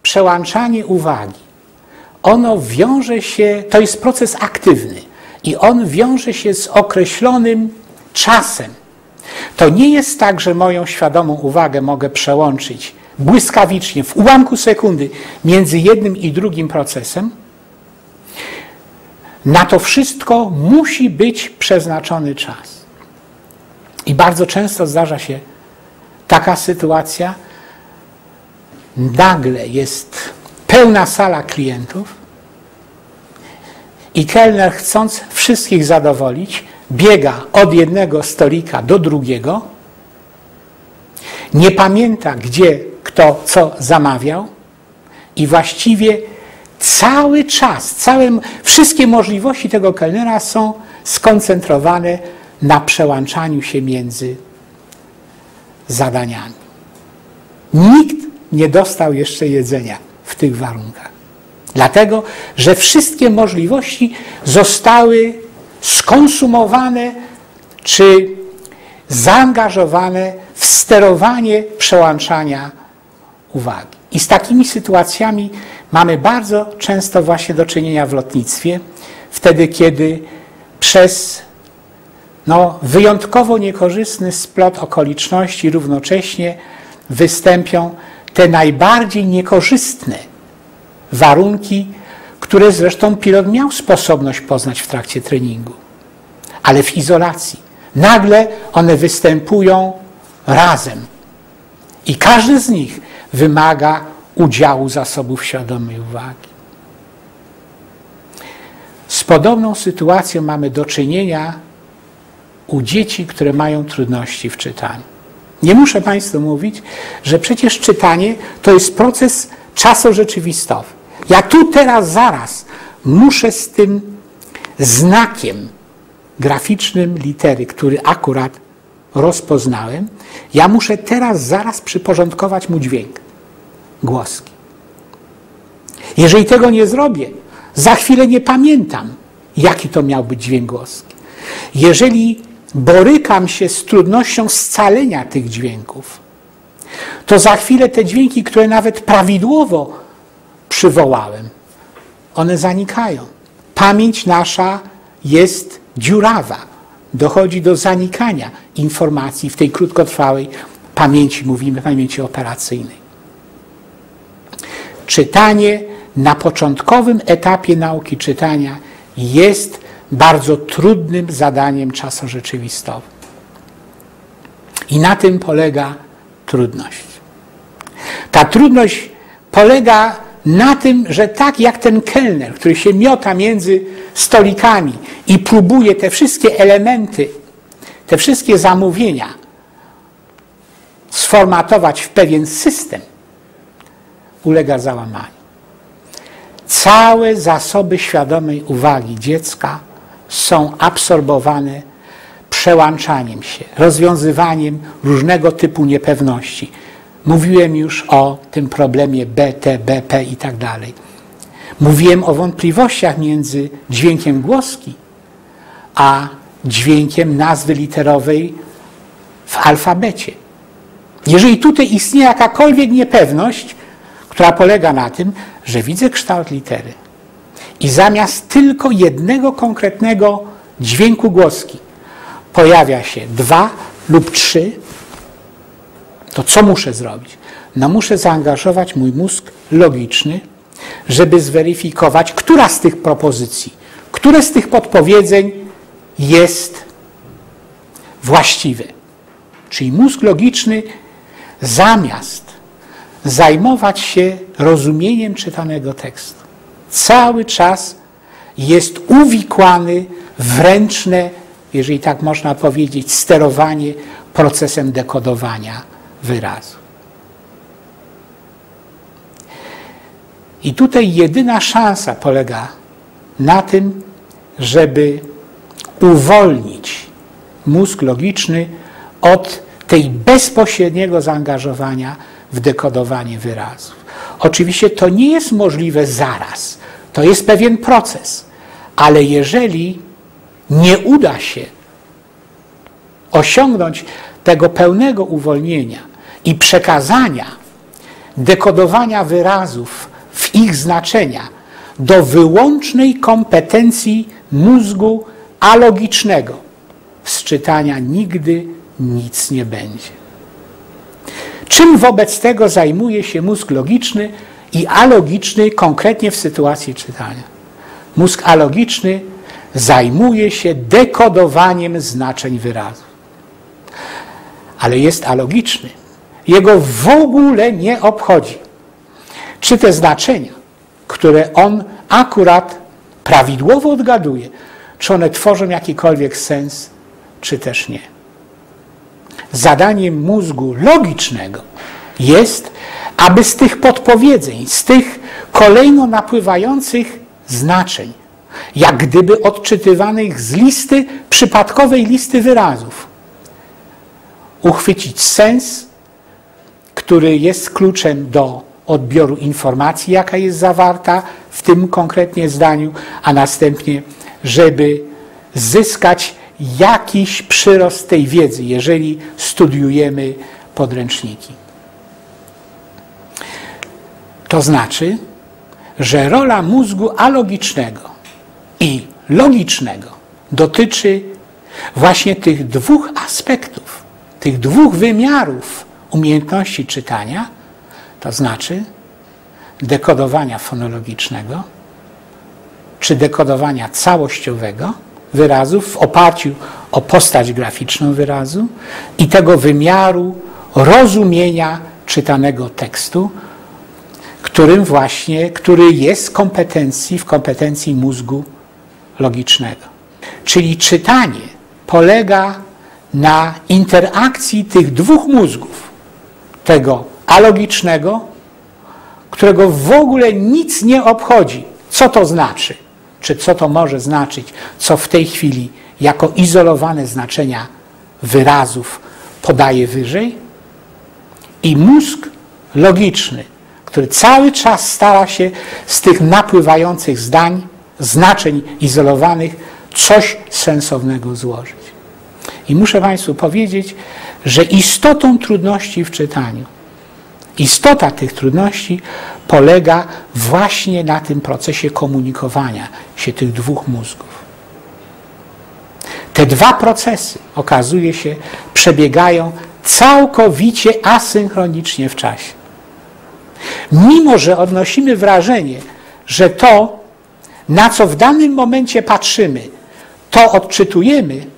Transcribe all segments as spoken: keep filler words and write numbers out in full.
przełączanie uwagi, ono wiąże się, to jest proces aktywny i on wiąże się z określonym czasem. To nie jest tak, że moją świadomą uwagę mogę przełączyć błyskawicznie, w ułamku sekundy między jednym i drugim procesem. Na to wszystko musi być przeznaczony czas. I bardzo często zdarza się taka sytuacja, nagle jest pełna sala klientów i kelner, chcąc wszystkich zadowolić, biega od jednego stolika do drugiego, nie pamięta, gdzie kto co zamawiał i właściwie cały czas, całe, wszystkie możliwości tego kelnera są skoncentrowane na przełączaniu się między zadaniami. Nikt nie dostał jeszcze jedzenia w tych warunkach. Dlatego, że wszystkie możliwości zostały skonsumowane czy zaangażowane w sterowanie przełączania uwagi. I z takimi sytuacjami mamy bardzo często właśnie do czynienia w lotnictwie, wtedy kiedy przez no, wyjątkowo niekorzystny splot okoliczności równocześnie wystąpią te najbardziej niekorzystne warunki, które zresztą pilot miał sposobność poznać w trakcie treningu, ale w izolacji. Nagle one występują razem i każdy z nich wymaga udziału zasobów świadomej uwagi. Z podobną sytuacją mamy do czynienia u dzieci, które mają trudności w czytaniu. Nie muszę Państwu mówić, że przecież czytanie to jest proces czasorzeczywistowy. Ja tu teraz zaraz muszę z tym znakiem graficznym litery, który akurat rozpoznałem, ja muszę teraz zaraz przyporządkować mu dźwięk, głoski. Jeżeli tego nie zrobię, za chwilę nie pamiętam, jaki to miał być dźwięk głoski. Jeżeli borykam się z trudnością scalenia tych dźwięków, to za chwilę te dźwięki, które nawet prawidłowo przywołałem, one zanikają. Pamięć nasza jest dziurawa. Dochodzi do zanikania informacji w tej krótkotrwałej pamięci, mówimy pamięci operacyjnej. Czytanie na początkowym etapie nauki czytania jest bardzo trudnym zadaniem czasorzeczywistowym. I na tym polega trudność. Ta trudność polega na tym, że tak jak ten kelner, który się miota między stolikami i próbuje te wszystkie elementy, te wszystkie zamówienia sformatować w pewien system, ulega załamaniu. Całe zasoby świadomej uwagi dziecka są absorbowane przełączaniem się, rozwiązywaniem różnego typu niepewności. Mówiłem już o tym problemie B T, B P i tak dalej. Mówiłem o wątpliwościach między dźwiękiem głoski a dźwiękiem nazwy literowej w alfabecie. Jeżeli tutaj istnieje jakakolwiek niepewność, która polega na tym, że widzę kształt litery i zamiast tylko jednego konkretnego dźwięku głoski pojawia się dwa lub trzy, to co muszę zrobić? No muszę zaangażować mój mózg logiczny, żeby zweryfikować, która z tych propozycji, które z tych podpowiedzeń jest właściwe. Czyli mózg logiczny zamiast zajmować się rozumieniem czytanego tekstu, cały czas jest uwikłany w ręczne, jeżeli tak można powiedzieć, sterowanie procesem dekodowania wyrazu. I tutaj jedyna szansa polega na tym, żeby uwolnić mózg logiczny od tej bezpośredniego zaangażowania w dekodowanie wyrazów. Oczywiście to nie jest możliwe zaraz. To jest pewien proces. Ale jeżeli nie uda się osiągnąć tego pełnego uwolnienia i przekazania dekodowania wyrazów w ich znaczenia do wyłącznej kompetencji mózgu alogicznego, z czytania nigdy nic nie będzie. Czym wobec tego zajmuje się mózg logiczny i alogiczny konkretnie w sytuacji czytania? Mózg alogiczny zajmuje się dekodowaniem znaczeń wyrazów. Ale jest alogiczny. Jego w ogóle nie obchodzi, czy te znaczenia, które on akurat prawidłowo odgaduje, czy one tworzą jakikolwiek sens, czy też nie. Zadaniem mózgu logicznego jest, aby z tych podpowiedzeń, z tych kolejno napływających znaczeń, jak gdyby odczytywanych z listy, przypadkowej listy wyrazów, uchwycić sens, który jest kluczem do odbioru informacji, jaka jest zawarta w tym konkretnie zdaniu, a następnie, żeby zyskać jakiś przyrost tej wiedzy, jeżeli studiujemy podręczniki. To znaczy, że rola mózgu alogicznego i logicznego dotyczy właśnie tych dwóch aspektów, tych dwóch wymiarów umiejętności czytania, to znaczy dekodowania fonologicznego czy dekodowania całościowego wyrazów w oparciu o postać graficzną wyrazu i tego wymiaru rozumienia czytanego tekstu, którym właśnie, który jest kompetencji, w kompetencji mózgu logicznego. Czyli czytanie polega na interakcji tych dwóch mózgów, tego alogicznego, którego w ogóle nic nie obchodzi, co to znaczy, czy co to może znaczyć, co w tej chwili jako izolowane znaczenia wyrazów podaje wyżej, i mózg logiczny, który cały czas stara się z tych napływających zdań, znaczeń izolowanych coś sensownego złożyć. I muszę Państwu powiedzieć, że istotą trudności w czytaniu, istota tych trudności polega właśnie na tym procesie komunikowania się tych dwóch mózgów. Te dwa procesy, okazuje się, przebiegają całkowicie asynchronicznie w czasie. Mimo że odnosimy wrażenie, że to, na co w danym momencie patrzymy, to odczytujemy,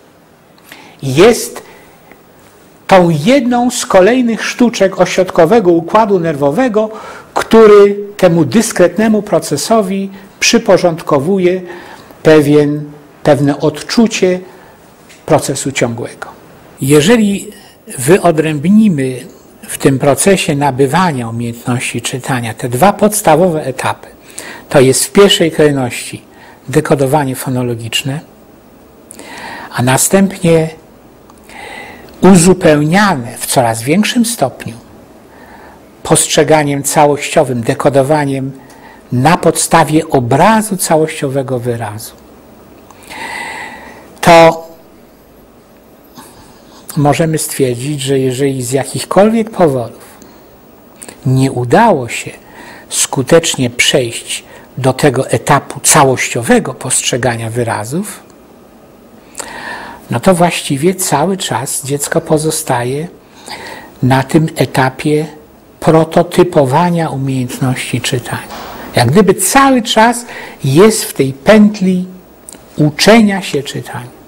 jest tą jedną z kolejnych sztuczek ośrodkowego układu nerwowego, który temu dyskretnemu procesowi przyporządkowuje pewien, pewne odczucie procesu ciągłego. Jeżeli wyodrębnimy w tym procesie nabywania umiejętności czytania te dwa podstawowe etapy, to jest w pierwszej kolejności dekodowanie fonologiczne, a następnie uzupełniane w coraz większym stopniu postrzeganiem całościowym, dekodowaniem na podstawie obrazu całościowego wyrazu, to możemy stwierdzić, że jeżeli z jakichkolwiek powodów nie udało się skutecznie przejść do tego etapu całościowego postrzegania wyrazów, no to właściwie cały czas dziecko pozostaje na tym etapie prototypowania umiejętności czytania. Jak gdyby cały czas jest w tej pętli uczenia się czytania.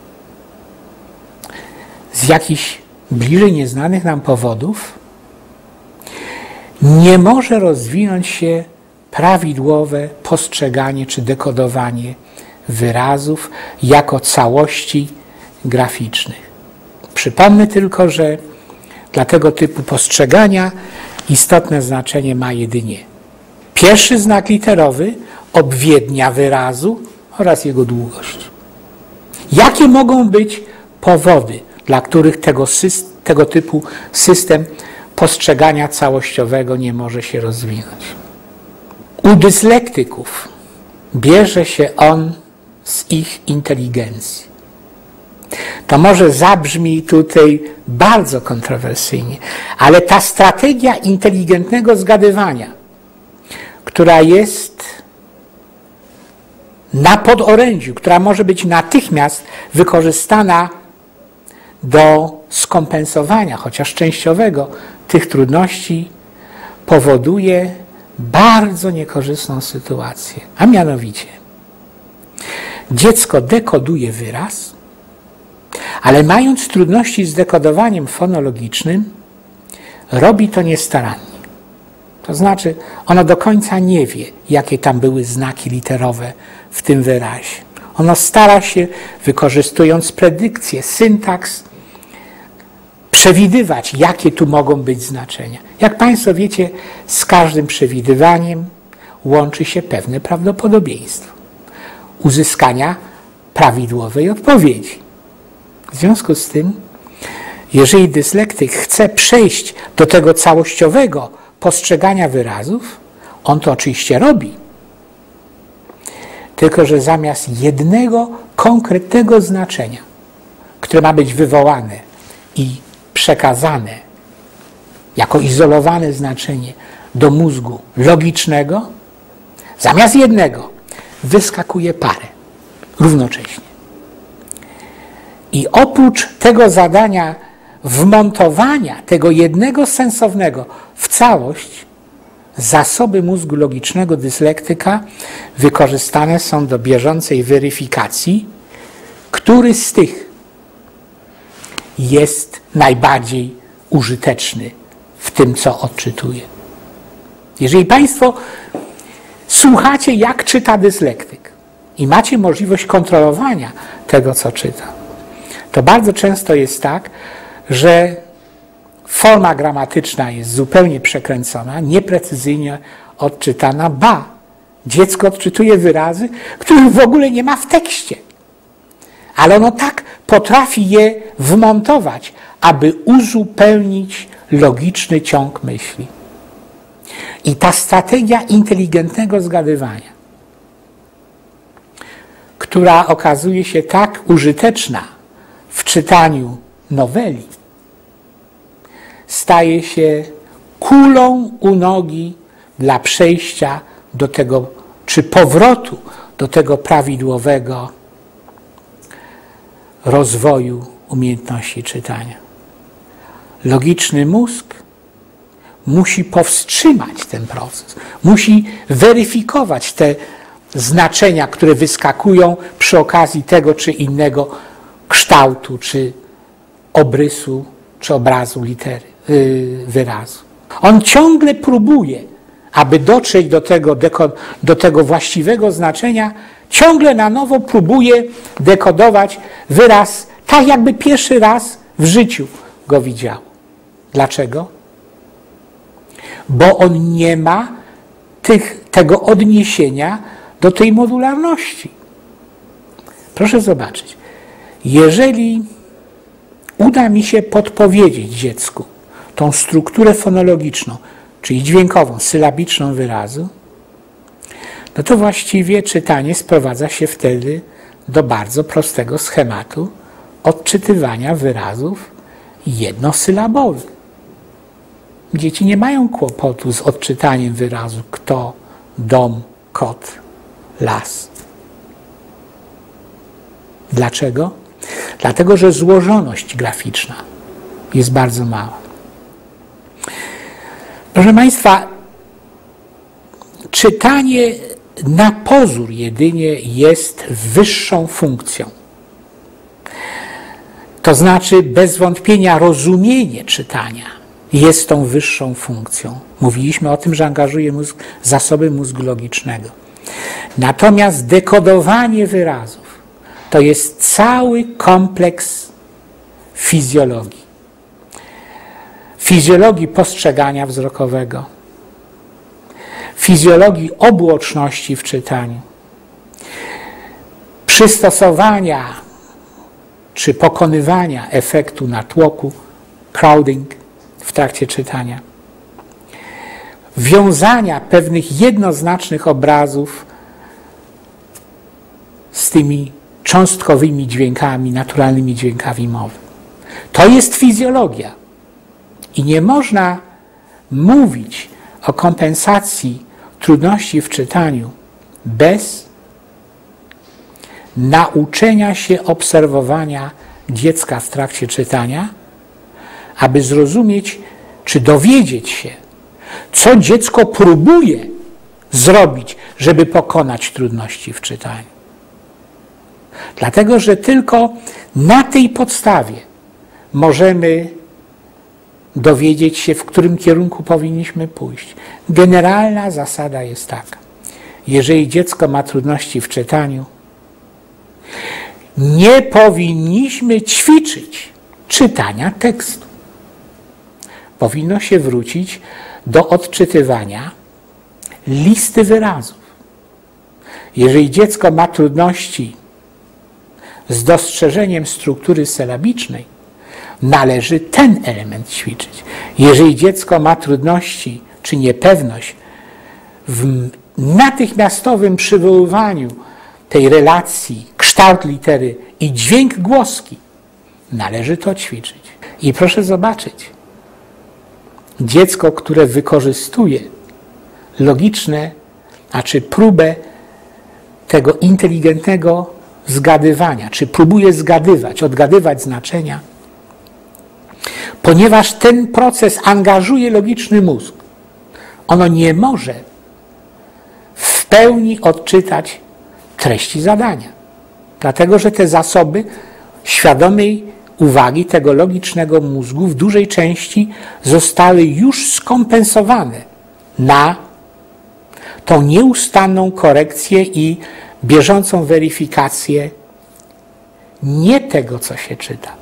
Z jakichś bliżej nieznanych nam powodów nie może rozwinąć się prawidłowe postrzeganie czy dekodowanie wyrazów jako całości graficznych. Przypomnę tylko, że dla tego typu postrzegania istotne znaczenie ma jedynie pierwszy znak literowy, obwiednia wyrazu oraz jego długość. Jakie mogą być powody, dla których tego, tego typu system postrzegania całościowego nie może się rozwinąć? U dyslektyków bierze się on z ich inteligencji. To może zabrzmi tutaj bardzo kontrowersyjnie, ale ta strategia inteligentnego zgadywania, która jest na podorędziu, która może być natychmiast wykorzystana do skompensowania, chociaż częściowego, tych trudności, powoduje bardzo niekorzystną sytuację. A mianowicie, dziecko dekoduje wyraz, ale mając trudności z dekodowaniem fonologicznym, robi to niestarannie. To znaczy, ono do końca nie wie, jakie tam były znaki literowe w tym wyrazie. Ono stara się, wykorzystując predykcję, syntaks, przewidywać, jakie tu mogą być znaczenia. Jak Państwo wiecie, z każdym przewidywaniem łączy się pewne prawdopodobieństwo uzyskania prawidłowej odpowiedzi. W związku z tym, jeżeli dyslektyk chce przejść do tego całościowego postrzegania wyrazów, on to oczywiście robi. Tylko że zamiast jednego konkretnego znaczenia, które ma być wywołane i przekazane jako izolowane znaczenie do mózgu logicznego, zamiast jednego wyskakuje parę równocześnie. I oprócz tego zadania wmontowania tego jednego sensownego w całość, zasoby mózgu logicznego dyslektyka wykorzystane są do bieżącej weryfikacji, który z tych jest najbardziej użyteczny w tym, co odczytuje. Jeżeli Państwo słuchacie, jak czyta dyslektyk i macie możliwość kontrolowania tego, co czyta, to bardzo często jest tak, że forma gramatyczna jest zupełnie przekręcona, nieprecyzyjnie odczytana, ba, dziecko odczytuje wyrazy, których w ogóle nie ma w tekście. Ale ono tak potrafi je wmontować, aby uzupełnić logiczny ciąg myśli. I ta strategia inteligentnego zgadywania, która okazuje się tak użyteczna w czytaniu noweli, staje się kulą u nogi dla przejścia do tego, czy powrotu do tego prawidłowego rozwoju umiejętności czytania. Logiczny mózg musi powstrzymać ten proces, musi weryfikować te znaczenia, które wyskakują przy okazji tego czy innego kształtu, czy obrysu, czy obrazu litery, yy, wyrazu. On ciągle próbuje, aby dotrzeć do tego, do tego właściwego znaczenia, ciągle na nowo próbuje dekodować wyraz tak, jakby pierwszy raz w życiu go widział. Dlaczego? Bo on nie ma tych, tego odniesienia do tej modularności. Proszę zobaczyć, jeżeli uda mi się podpowiedzieć dziecku tą strukturę fonologiczną, czyli dźwiękową, sylabiczną wyrazu, no to właściwie czytanie sprowadza się wtedy do bardzo prostego schematu odczytywania wyrazów jednosylabowych. Dzieci nie mają kłopotu z odczytaniem wyrazu kto, dom, kot, las. Dlaczego? Dlatego, że złożoność graficzna jest bardzo mała. Proszę Państwa, czytanie na pozór jedynie jest wyższą funkcją. To znaczy, bez wątpienia rozumienie czytania jest tą wyższą funkcją. Mówiliśmy o tym, że angażuje mózg, zasoby mózgu logicznego. Natomiast dekodowanie wyrazów to jest cały kompleks fizjologii. Fizjologii postrzegania wzrokowego, fizjologii obłoczności w czytaniu, przystosowania czy pokonywania efektu natłoku, crowding w trakcie czytania, wiązania pewnych jednoznacznych obrazów z tymi cząstkowymi dźwiękami, naturalnymi dźwiękami mowy. To jest fizjologia. I nie można mówić o kompensacji trudności w czytaniu bez nauczenia się obserwowania dziecka w trakcie czytania, aby zrozumieć, czy dowiedzieć się, co dziecko próbuje zrobić, żeby pokonać trudności w czytaniu. Dlatego, że tylko na tej podstawie możemy dowiedzieć się, w którym kierunku powinniśmy pójść. Generalna zasada jest taka. Jeżeli dziecko ma trudności w czytaniu, nie powinniśmy ćwiczyć czytania tekstu. Powinno się wrócić do odczytywania listy wyrazów. Jeżeli dziecko ma trudności z dostrzeżeniem struktury sylabicznej, należy ten element ćwiczyć. Jeżeli dziecko ma trudności czy niepewność w natychmiastowym przywoływaniu tej relacji kształt litery i dźwięk głoski, należy to ćwiczyć. I proszę zobaczyć, dziecko, które wykorzystuje logiczne, znaczy próbę tego inteligentnego zgadywania, czy próbuje zgadywać, odgadywać znaczenia, ponieważ ten proces angażuje logiczny mózg, ono nie może w pełni odczytać treści zadania. Dlatego, że te zasoby świadomej uwagi tego logicznego mózgu w dużej części zostały już skompensowane na tą nieustanną korekcję i bieżącą weryfikację nie tego, co się czyta,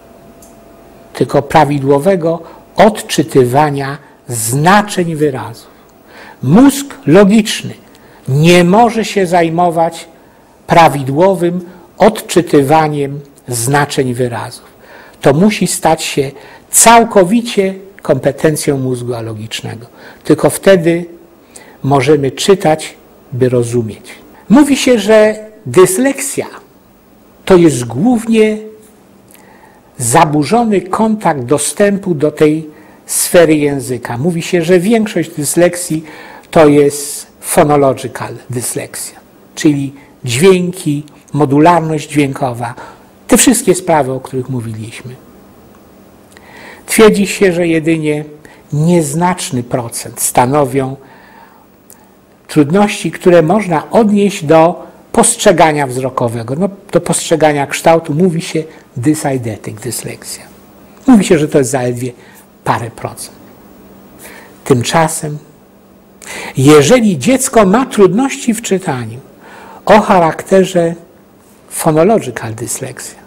tylko prawidłowego odczytywania znaczeń wyrazów. Mózg logiczny nie może się zajmować prawidłowym odczytywaniem znaczeń wyrazów. To musi stać się całkowicie kompetencją mózgu logicznego. Tylko wtedy możemy czytać, by rozumieć. Mówi się, że dysleksja to jest głównie zaburzony kontakt dostępu do tej sfery języka. Mówi się, że większość dysleksji to jest phonological dysleksja, czyli dźwięki, modularność dźwiękowa, te wszystkie sprawy, o których mówiliśmy. Twierdzi się, że jedynie nieznaczny procent stanowią trudności, które można odnieść do postrzegania wzrokowego. No, do postrzegania kształtu mówi się dyseidetyk dysleksja. Mówi się, że to jest zaledwie parę procent. Tymczasem, jeżeli dziecko ma trudności w czytaniu o charakterze phonological dysleksja,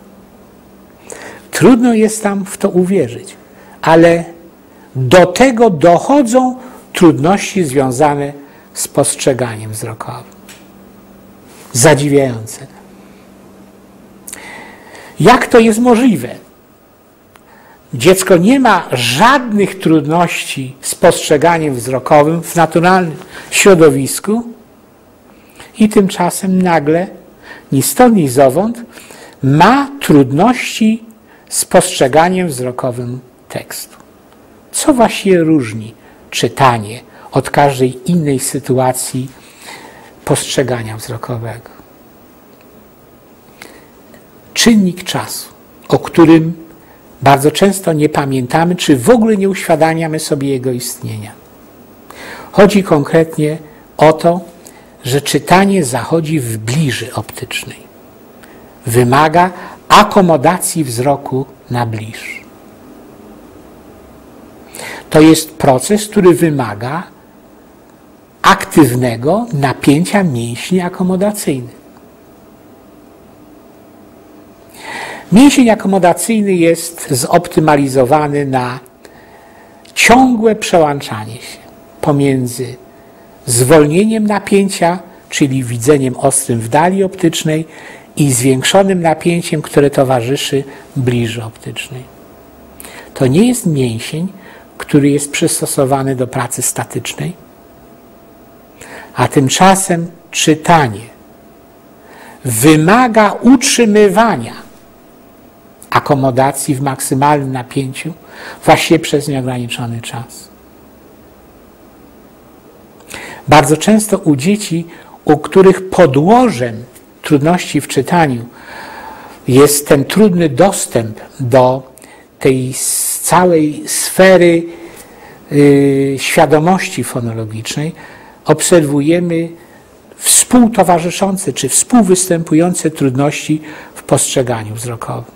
trudno jest tam w to uwierzyć, ale do tego dochodzą trudności związane z postrzeganiem wzrokowym. Zadziwiające. Jak to jest możliwe? Dziecko nie ma żadnych trudności z postrzeganiem wzrokowym w naturalnym środowisku i tymczasem nagle, ni stąd, ni zowąd, ma trudności z postrzeganiem wzrokowym tekstu. Co właściwie różni czytanie od każdej innej sytuacji postrzegania wzrokowego? Czynnik czasu, o którym bardzo często nie pamiętamy, czy w ogóle nie uświadamiamy sobie jego istnienia. Chodzi konkretnie o to, że czytanie zachodzi w bliży optycznej. Wymaga akomodacji wzroku na bliż. To jest proces, który wymaga aktywnego napięcia mięśni akomodacyjnych. Mięsień akomodacyjny jest zoptymalizowany na ciągłe przełączanie się pomiędzy zwolnieniem napięcia, czyli widzeniem ostrym w dali optycznej, i zwiększonym napięciem, które towarzyszy bliży optycznej. To nie jest mięsień, który jest przystosowany do pracy statycznej, a tymczasem czytanie wymaga utrzymywania akomodacji w maksymalnym napięciu właśnie przez nieograniczony czas. Bardzo często u dzieci, u których podłożem trudności w czytaniu jest ten trudny dostęp do tej całej sfery yy, świadomości fonologicznej, obserwujemy współtowarzyszące czy współwystępujące trudności w postrzeganiu wzrokowym.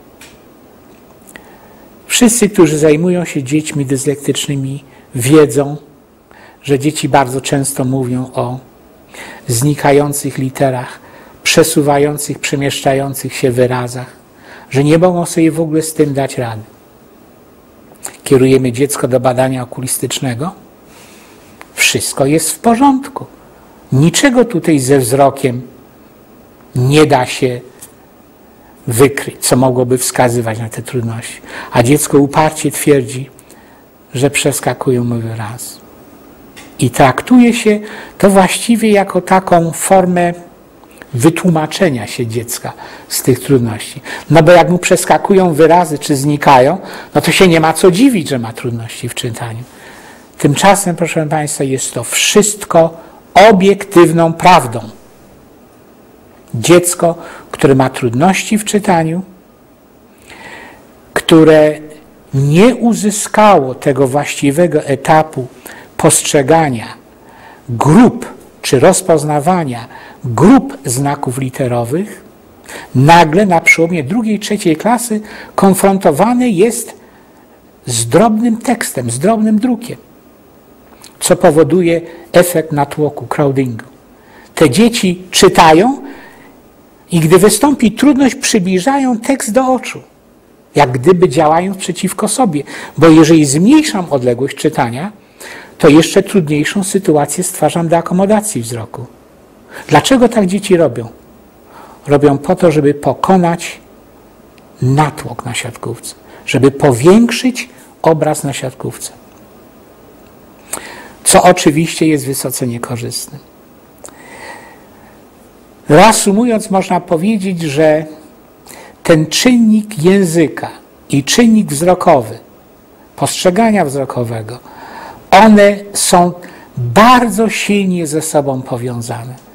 Wszyscy, którzy zajmują się dziećmi dyslektycznymi, wiedzą, że dzieci bardzo często mówią o znikających literach, przesuwających, przemieszczających się wyrazach, że nie mogą sobie w ogóle z tym dać rady. Kierujemy dziecko do badania okulistycznego, wszystko jest w porządku. Niczego tutaj ze wzrokiem nie da się wykryć, co mogłoby wskazywać na te trudności. A dziecko uparcie twierdzi, że przeskakują mu wyrazy. I traktuje się to właściwie jako taką formę wytłumaczenia się dziecka z tych trudności. No bo jak mu przeskakują wyrazy, czy znikają, no to się nie ma co dziwić, że ma trudności w czytaniu. Tymczasem, proszę Państwa, jest to wszystko obiektywną prawdą. Dziecko, które ma trudności w czytaniu, które nie uzyskało tego właściwego etapu postrzegania grup czy rozpoznawania grup znaków literowych, nagle na przełomie drugiej, trzeciej klasy konfrontowany jest z drobnym tekstem, z drobnym drukiem, co powoduje efekt natłoku, crowdingu. Te dzieci czytają i gdy wystąpi trudność, przybliżają tekst do oczu, jak gdyby działając przeciwko sobie, bo jeżeli zmniejszam odległość czytania, to jeszcze trudniejszą sytuację stwarzam do akomodacji wzroku. Dlaczego tak dzieci robią? Robią po to, żeby pokonać natłok na siatkówce, żeby powiększyć obraz na siatkówce, co oczywiście jest wysoce niekorzystne. Reasumując, można powiedzieć, że ten czynnik języka i czynnik wzrokowy, postrzegania wzrokowego, one są bardzo silnie ze sobą powiązane.